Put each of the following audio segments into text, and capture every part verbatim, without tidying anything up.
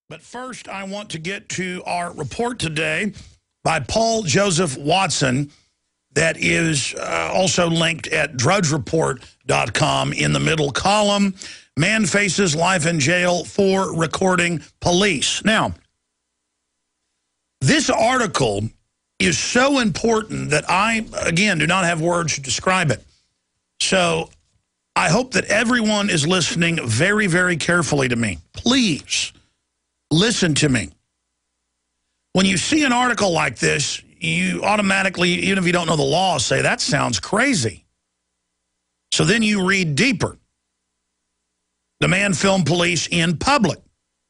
But first, I want to get to our report today by Paul Joseph Watson that is uh, also linked at drudge report dot com in the middle column. Man faces life in jail for recording police. Now, this article is so important that I, again, do not have words to describe it. So I hope that everyone is listening very, very carefully to me. Please listen to me. When you see an article like this, you automatically, even if you don't know the law, say, that sounds crazy. So then you read deeper. The man filmed police in public.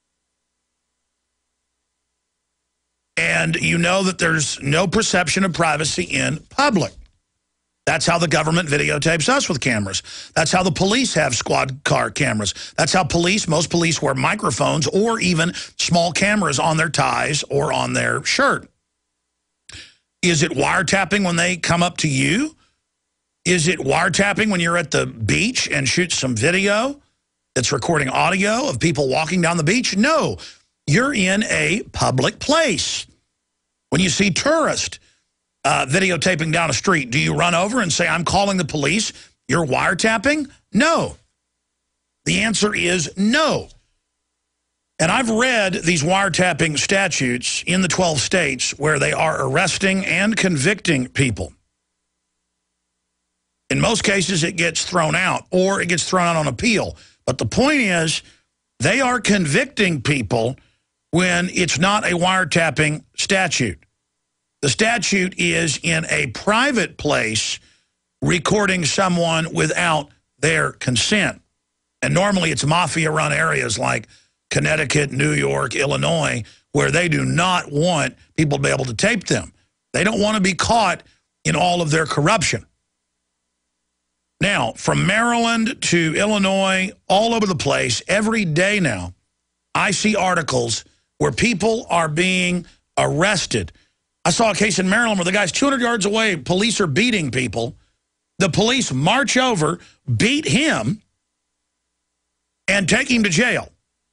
And you know that there's no perception of privacy in public. That's how the government videotapes us with cameras. That's how the police have squad car cameras. That's how police, most police wear microphones or even small cameras on their ties or on their shirt. Is it wiretapping when they come up to you? Is it wiretapping when you're at the beach and shoot some video that's recording audio of people walking down the beach? No, you're in a public place. When you see tourists uh, videotaping down a street, do you run over and say, I'm calling the police? You're wiretapping? No. The answer is no. And I've read these wiretapping statutes in the twelve states where they are arresting and convicting people. In most cases, it gets thrown out or it gets thrown out on appeal. But the point is, they are convicting people when it's not a wiretapping statute. The statute is in a private place recording someone without their consent. And normally it's mafia-run areas like Connecticut, New York, Illinois, where they do not want people to be able to tape them. They don't want to be caught in all of their corruption. Now, from Maryland to Illinois, all over the place, every day now, I see articles where people are being arrested. I saw a case in Maryland where the guy's two hundred yards away, police are beating people. The police march over, beat him, and take him to jail.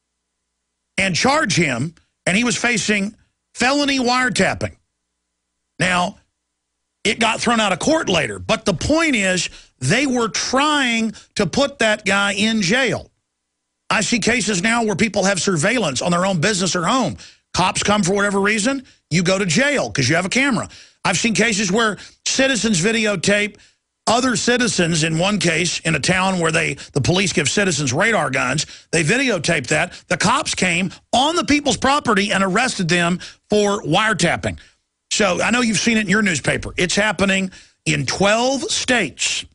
And charge him, and he was facing felony wiretapping. Now, it got thrown out of court later, but the point is they were trying to put that guy in jail. I see cases now where people have surveillance on their own business or home. Cops come for whatever reason, you go to jail because you have a camera. I've seen cases where citizens videotape other citizens, in one case, in a town where they the police give citizens radar guns. They videotaped that. The cops came on the people's property and arrested them for wiretapping. So I know you've seen it in your newspaper. It's happening in twelve states.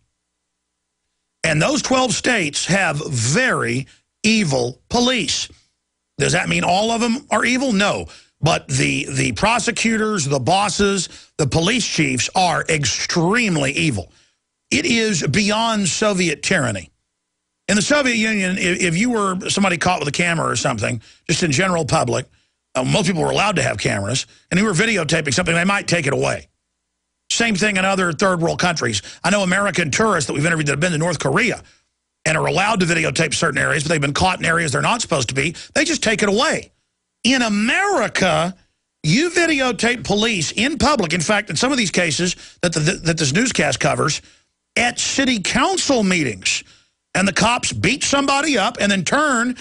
And those twelve states have very evil police. Does that mean all of them are evil? No. But the, the prosecutors, the bosses, the police chiefs are extremely evil. It is beyond Soviet tyranny. In the Soviet Union, if, if you were somebody caught with a camera or something, just in general public, uh, most people were allowed to have cameras, and you were videotaping something, they might take it away. Same thing in other third world countries. I know American tourists that we've interviewed that have been to North Korea and are allowed to videotape certain areas, but they've been caught in areas they're not supposed to be. They just take it away. In America, you videotape police in public. In fact, in some of these cases that, the, that this newscast covers, at city council meetings, and the cops beat somebody up and then turn,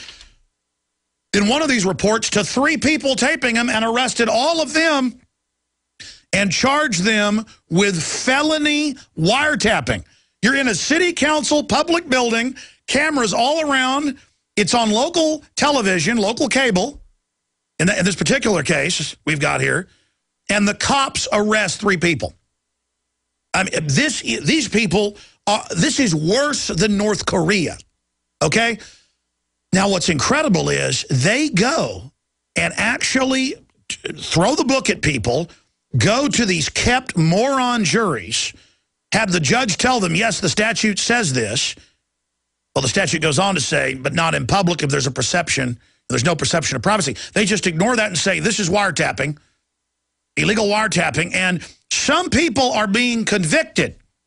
in one of these reports, to three people taping them and arrested all of them and charged them with felony wiretapping. You're in a city council public building, cameras all around. It's on local television, local cable, in, the, in this particular case we've got here, and the cops arrest three people. I mean, this, these people, are, this is worse than North Korea, okay? Now, what's incredible is they go and actually throw the book at people, go to these kept moron juries, have the judge tell them, yes, the statute says this. Well, the statute goes on to say, but not in public if there's a perception, there's no perception of privacy. They just ignore that and say, this is wiretapping, illegal wiretapping, and some people are being convicted.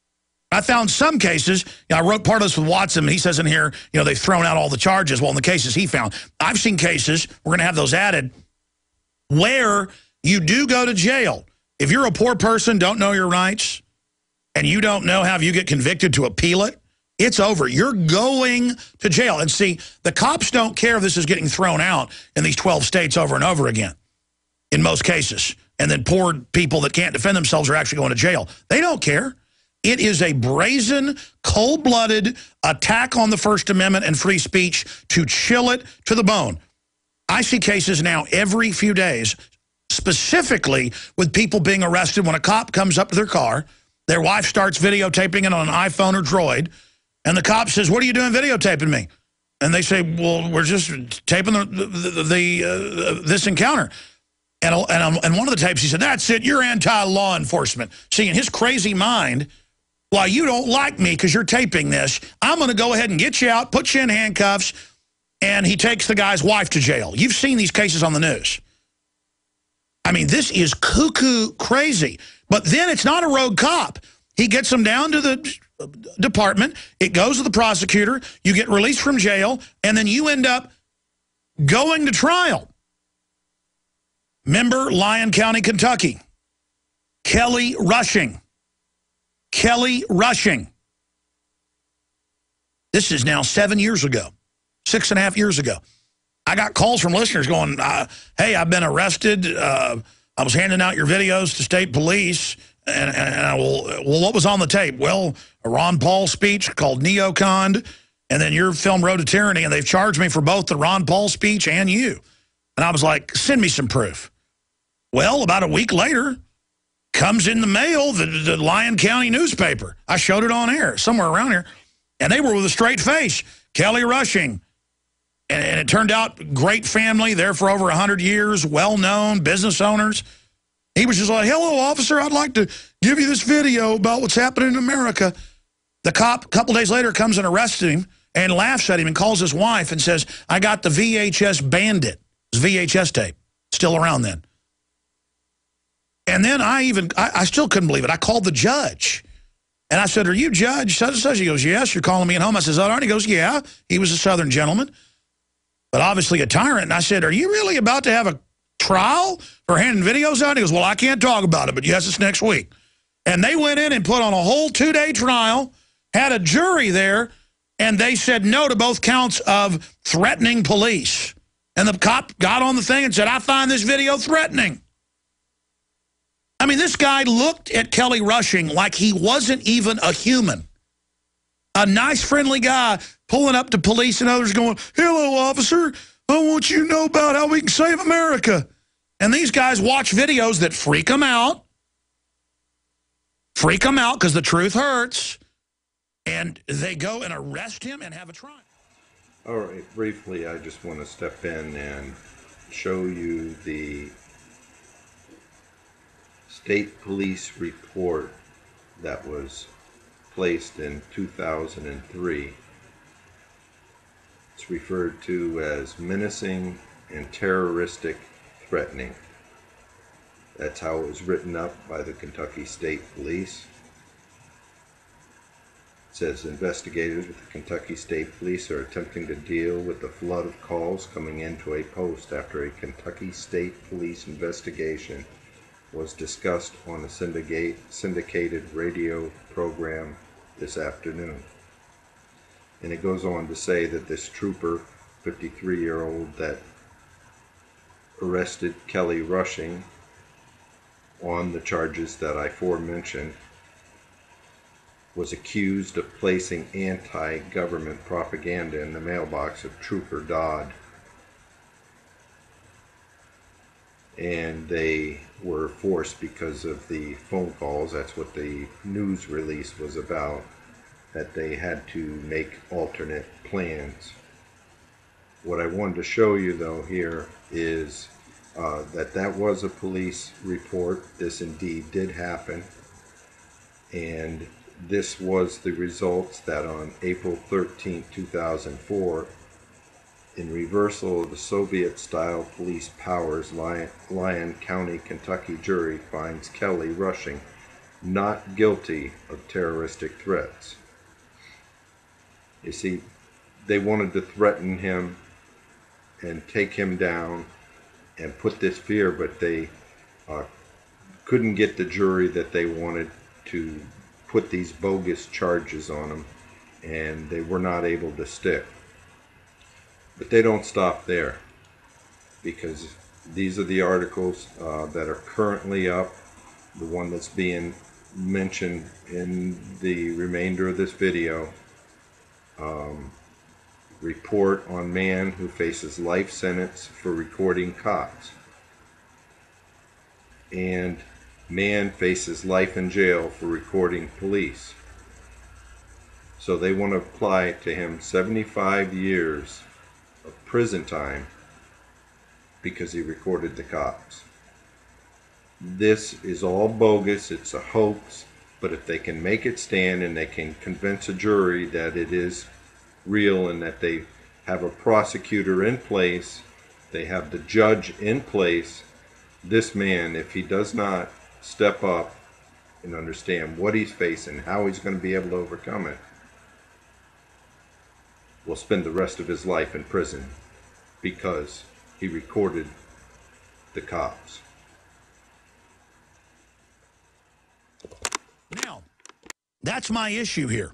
I found some cases, you know, I wrote part of this with Watson, and he says in here, you know, they've thrown out all the charges. Well, in the cases he found, I've seen cases, we're going to have those added, where you do go to jail. If you're a poor person, don't know your rights, and you don't know how you get convicted to appeal it, it's over. You're going to jail. And see, the cops don't care if this is getting thrown out in these twelve states over and over again, in most cases. And then poor people that can't defend themselves are actually going to jail. They don't care. It is a brazen, cold-blooded attack on the First Amendment and free speech to chill it to the bone. I see cases now every few days, specifically with people being arrested when a cop comes up to their car, their wife starts videotaping it on an iPhone or Droid, and the cop says, "What are you doing videotaping me?" And they say, "Well, we're just taping the, the, the uh, this encounter." And, and, um, and one of the tapes, he said, "That's it, you're anti-law enforcement." See, in his crazy mind, while you don't like me because you're taping this, I'm going to go ahead and get you out, put you in handcuffs, and he takes the guy's wife to jail. You've seen these cases on the news. I mean, this is cuckoo crazy. But then it's not a rogue cop. He gets them down to the department. It goes to the prosecutor. You get released from jail, and then you end up going to trial. Member, Lyon County, Kentucky. Kelly Rushing. Kelly Rushing. This is now seven years ago, six and a half years ago. I got calls from listeners going, uh, hey, I've been arrested. Uh, I was handing out your videos to state police. And, and, and I will, well, what was on the tape? Well, a Ron Paul speech called neocon, and then your film Road to Tyranny, and they've charged me for both the Ron Paul speech and you. And I was like, send me some proof. Well, about a week later, comes in the mail, the, the Lyon County newspaper. I showed it on air, somewhere around here. And they were with a straight face. Kelly Rushing. And, and it turned out, great family, there for over one hundred years, well-known, business owners. He was just like, "Hello, officer, I'd like to give you this video about what's happening in America." The cop, a couple days later, comes and arrests him and laughs at him and calls his wife and says, "I got the V H S Bandit." It was V H S tape. Still around then. And then I even, I, I still couldn't believe it. I called the judge. And I said, "Are you Judge such and such?" He goes, "Yes, you're calling me at home." I says, "All right." He goes, "Yeah." He was a Southern gentleman, but obviously a tyrant. And I said, "Are you really about to have a trial for handing videos out?" He goes, "Well, I can't talk about it, but yes, it's next week." And they went in and put on a whole two-day trial, had a jury there, and they said no to both counts of threatening police. And the cop got on the thing and said, "I find this video threatening." I mean, this guy looked at Kelly Rushing like he wasn't even a human. A nice, friendly guy pulling up to police and others going, "Hello, officer. I want you to know about how we can save America." And these guys watch videos that freak them out. Freak them out because the truth hurts. And they go and arrest him and have a trial. All right, briefly, I just want to step in and show you the state police report that was placed in two thousand three. It's referred to as menacing and terroristic threatening. That's how it was written up by the Kentucky State Police. It says investigators with the Kentucky State Police are attempting to deal with the flood of calls coming into a post after a Kentucky State Police investigation was discussed on a syndicate, syndicated radio program this afternoon. And it goes on to say that this trooper, fifty-three-year-old, that arrested Kelly Rushing on the charges that I aforementioned, was accused of placing anti-government propaganda in the mailbox of Trooper Dodd. And they were forced, because of the phone calls, that's what the news release was about, that they had to make alternate plans. What I wanted to show you though here is uh, that that was a police report. This indeed did happen, and this was the results that on April thirteenth two thousand four, in reversal of the Soviet-style police powers, Lyon, Lyon County, Kentucky jury finds Kelly Rushing not guilty of terroristic threats. You see, they wanted to threaten him and take him down and put this fear, but they uh, couldn't get the jury that they wanted to put these bogus charges on him, and they were not able to stick. But they don't stop there, because these are the articles uh, that are currently up. The one that's being mentioned in the remainder of this video. Um, report on man who faces life sentence for recording cops. And man faces life in jail for recording police. So they want to apply to him seventy-five years of prison time because he recorded the cops. This is all bogus. It's a hoax. But if they can make it stand and they can convince a jury that it is real and that they have a prosecutor in place, they have the judge in place, this man, if he does not step up and understand what he's facing, how he's going to be able to overcome it, will spend the rest of his life in prison because he recorded the cops. Now, that's my issue here,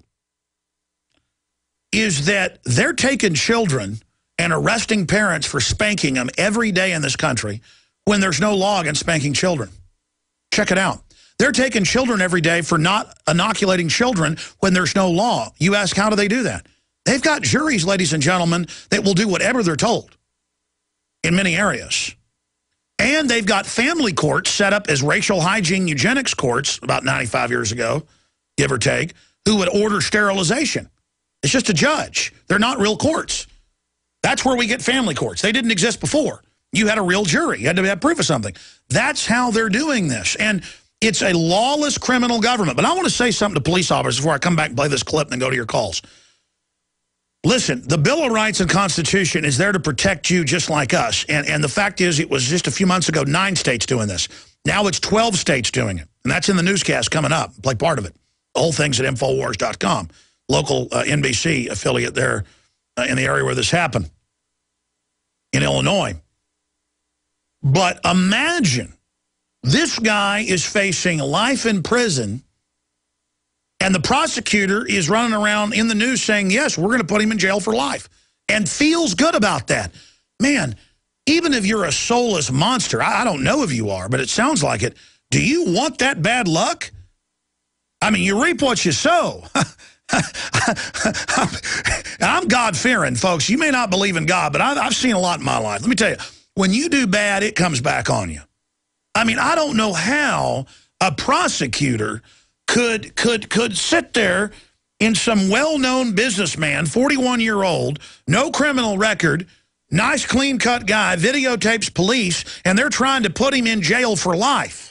is that they're taking children and arresting parents for spanking them every day in this country when there's no law against spanking children. Check it out. They're taking children every day for not inoculating children when there's no law. You ask, how do they do that? They've got juries, ladies and gentlemen, that will do whatever they're told in many areas. And they've got family courts set up as racial hygiene eugenics courts about ninety-five years ago, give or take, who would order sterilization. It's just a judge. They're not real courts. That's where we get family courts. They didn't exist before. You had a real jury. You had to have proof of something. That's how they're doing this. And it's a lawless criminal government. But I want to say something to police officers before I come back and play this clip and then go to your calls. Listen, the Bill of Rights and Constitution is there to protect you just like us. And, and the fact is, it was just a few months ago, nine states doing this. Now it's twelve states doing it. And that's in the newscast coming up. Play part of it. The whole thing's at Infowars dot com. Local uh, N B C affiliate there uh, in the area where this happened in Illinois. But imagine this guy is facing life in prison, and the prosecutor is running around in the news saying, yes, we're going to put him in jail for life, and feels good about that. Man, even if you're a soulless monster, I, I don't know if you are, but it sounds like it. Do you want that bad luck? I mean, you reap what you sow. I'm God-fearing, folks. You may not believe in God, but I've, I've seen a lot in my life. Let me tell you, when you do bad, it comes back on you. I mean, I don't know how a prosecutor could could could sit there in some well-known businessman, forty-one-year-old, no criminal record, nice clean-cut guy, videotapes police, and they're trying to put him in jail for life.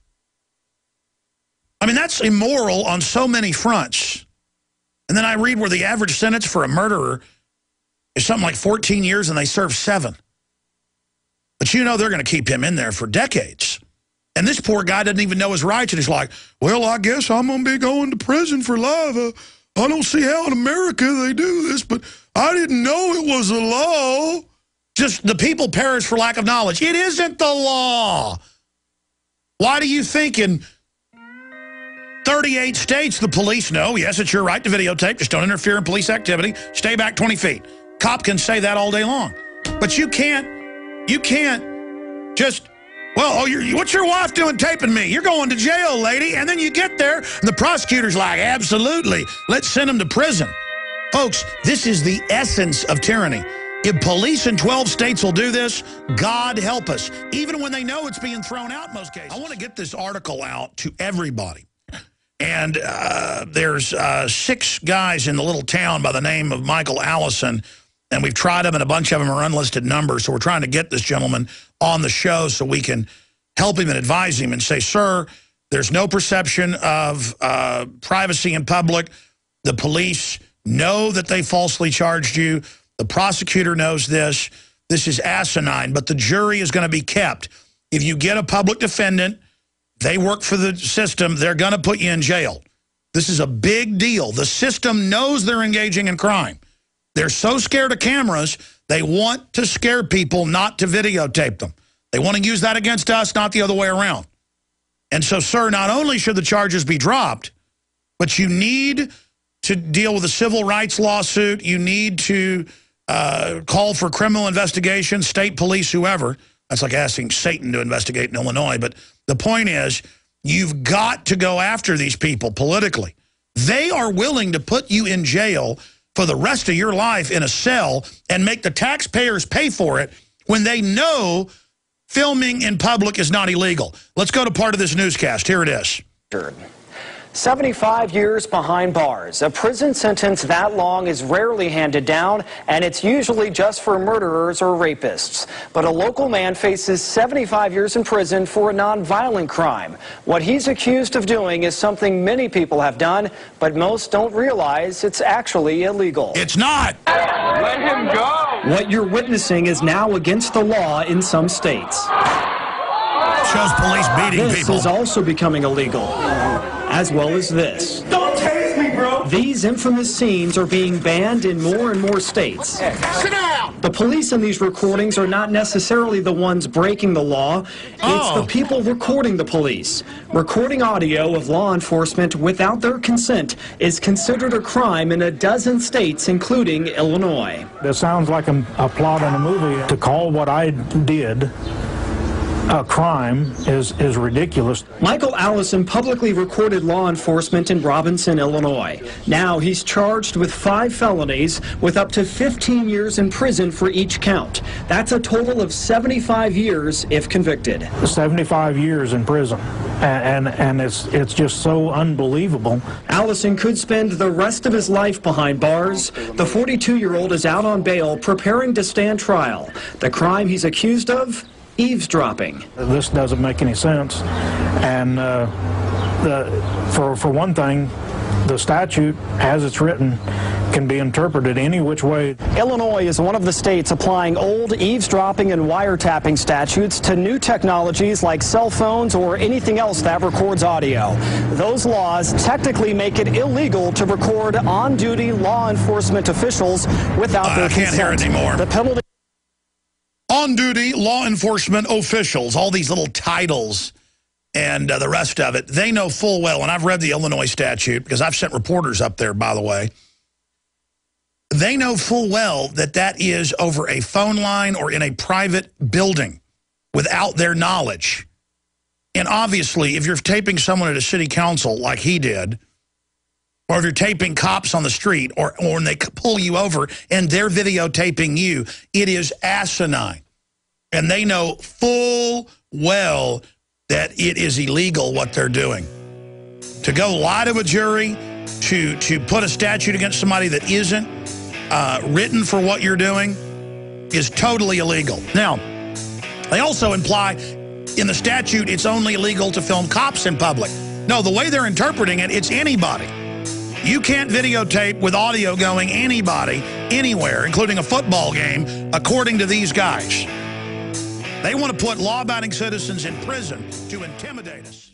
I mean, that's immoral on so many fronts. And then I read where the average sentence for a murderer is something like fourteen years, and they serve seven. But you know they're going to keep him in there for decades. And this poor guy doesn't even know his rights, and he's like, well, I guess I'm going to be going to prison for life. Uh, I don't see how in America they do this, but I didn't know it was a law. Just the people perish for lack of knowledge. It isn't the law. Why do you think in thirty-eight states the police know, yes, it's your right to videotape, just don't interfere in police activity, stay back twenty feet. Cop can say that all day long. But you can't, you can't just, well, oh, you're, what's your wife doing taping me? You're going to jail, lady. And then you get there, and the prosecutor's like, absolutely, let's send him to prison. Folks, this is the essence of tyranny. If police in twelve states will do this, God help us, even when they know it's being thrown out in most cases. I want to get this article out to everybody. And uh, there's uh, six guys in the little town by the name of Michael Allison, and we've tried them, and a bunch of them are unlisted numbers, so we're trying to get this gentleman on the show so we can help him and advise him and say, sir, there's no perception of uh, privacy in public. The police know that they falsely charged you. The prosecutor knows this. This is asinine, but the jury is going to be kept. If you get a public defendant They work for the system. They're going to put you in jail. This is a big deal. The system knows they're engaging in crime. They're so scared of cameras, they want to scare people not to videotape them. They want to use that against us, not the other way around. And so, sir, not only should the charges be dropped, but you need to deal with a civil rights lawsuit. You need to uh, call for criminal investigation, state police, whoever. That's like asking Satan to investigate in Illinois. But the point is, you've got to go after these people politically. They are willing to put you in jail for the rest of your life in a cell and make the taxpayers pay for it when they know filming in public is not illegal. Let's go to part of this newscast. Here it is. seventy-five years behind bars. A prison sentence that long is rarely handed down, and it's usually just for murderers or rapists. But a local man faces seventy-five years in prison for a nonviolent crime. What he's accused of doing is something many people have done, but most don't realize it's actually illegal. It's not. Let him go. What you're witnessing is now against the law in some states. Shows police beating this people. This is also becoming illegal, as well as this. Don't tase me, bro! These infamous scenes are being banned in more and more states. Sit down! The police in these recordings are not necessarily the ones breaking the law. It's oh. the people recording the police. Recording audio of law enforcement without their consent is considered a crime in a dozen states, including Illinois. It sounds like a, a plot in a movie. To call what I did a crime is, is ridiculous. Michael Allison publicly recorded law enforcement in Robinson, Illinois. Now he's charged with five felonies with up to fifteen years in prison for each count. That's a total of seventy-five years if convicted. seventy-five years in prison. And, and, and it's, it's just so unbelievable. Allison could spend the rest of his life behind bars. The forty-two-year-old is out on bail preparing to stand trial. The crime he's accused of? Eavesdropping. This doesn't make any sense, and uh, the, for, for one thing, the statute, as it's written, can be interpreted any which way. Illinois is one of the states applying old eavesdropping and wiretapping statutes to new technologies like cell phones or anything else that records audio. Those laws technically make it illegal to record on-duty law enforcement officials without uh, their I can't consent. hear it anymore. The penalty On-duty law enforcement officials, all these little titles and uh, the rest of it, they know full well, and I've read the Illinois statute because I've sent reporters up there, by the way. They know full well that that is over a phone line or in a private building without their knowledge. And obviously, if you're taping someone at a city council like he did, or if you're taping cops on the street, or, or when they pull you over and they're videotaping you, it is asinine. And they know full well that it is illegal what they're doing. To go lie to a jury, to, to put a statute against somebody that isn't uh, written for what you're doing is totally illegal. Now, they also imply in the statute it's only illegal to film cops in public. No, the way they're interpreting it, it's anybody. You can't videotape with audio going anybody, anywhere, including a football game, according to these guys. They want to put law-abiding citizens in prison to intimidate us.